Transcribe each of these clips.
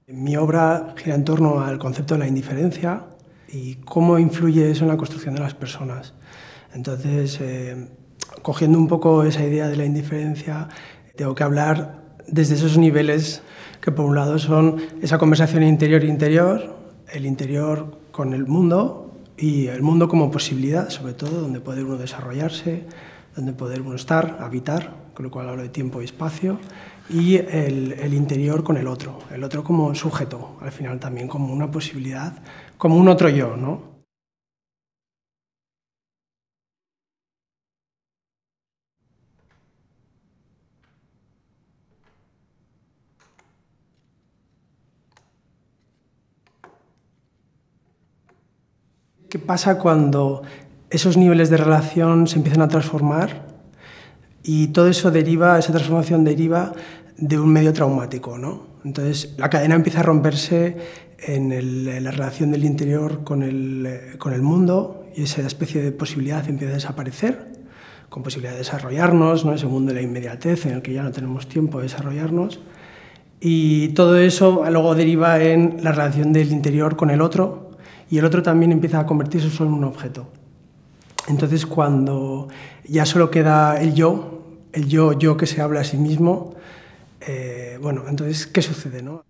Mi obra gira en torno al concepto de la indiferencia y cómo influye eso en la construcción de las personas. Entonces, cogiendo un poco esa idea de la indiferencia, tengo que hablar desde esos niveles que por un lado son esa conversación interior-interior, el interior con el mundo y el mundo como posibilidad, sobre todo, donde puede uno desarrollarse, donde puede uno estar, habitar, con lo cual hablo de tiempo y espacio, y el interior con el otro como sujeto, al final también como una posibilidad, como un otro yo, ¿no? ¿Qué pasa cuando esos niveles de relación se empiezan a transformar y todo eso deriva, esa transformación deriva de un medio traumático, ¿no? Entonces la cadena empieza a romperse en la relación del interior con el mundo y esa especie de posibilidad empieza a desaparecer, con posibilidad de desarrollarnos, ¿no? Ese mundo de la inmediatez en el que ya no tenemos tiempo de desarrollarnos. Y todo eso luego deriva en la relación del interior con el otro, y el otro también empieza a convertirse solo en un objeto. Entonces, cuando ya solo queda el yo que se habla a sí mismo, bueno, entonces, ¿qué sucede, no?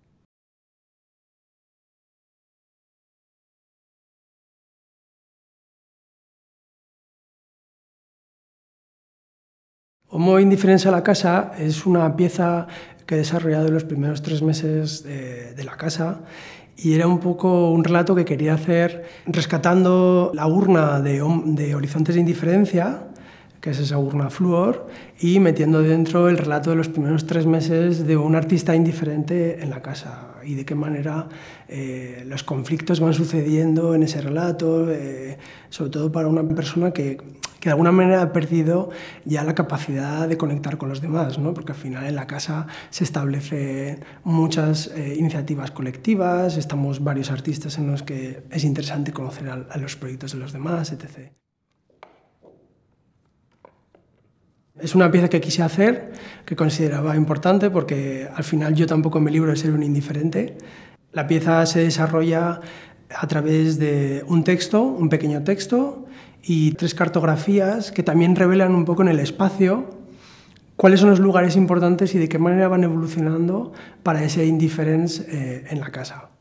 Homo Indifferens a la casa es una pieza que he desarrollado en los primeros 3 meses de la casa y era un poco un relato que quería hacer rescatando la urna de Horizontes de Indiferencia, que es esa urna flúor, y metiendo dentro el relato de los primeros 3 meses de un artista indiferente en la casa y de qué manera los conflictos van sucediendo en ese relato, sobre todo para una persona que de alguna manera ha perdido ya la capacidad de conectar con los demás, ¿no? Porque al final en la casa se establecen muchas iniciativas colectivas, estamos varios artistas en los que es interesante conocer a los proyectos de los demás, etc. Es una pieza que quise hacer, que consideraba importante, porque al final yo tampoco me libro de ser un indiferente. La pieza se desarrolla a través de un texto, un pequeño texto, y 3 cartografías que también revelan un poco en el espacio cuáles son los lugares importantes y de qué manera van evolucionando para ese indifference en la casa.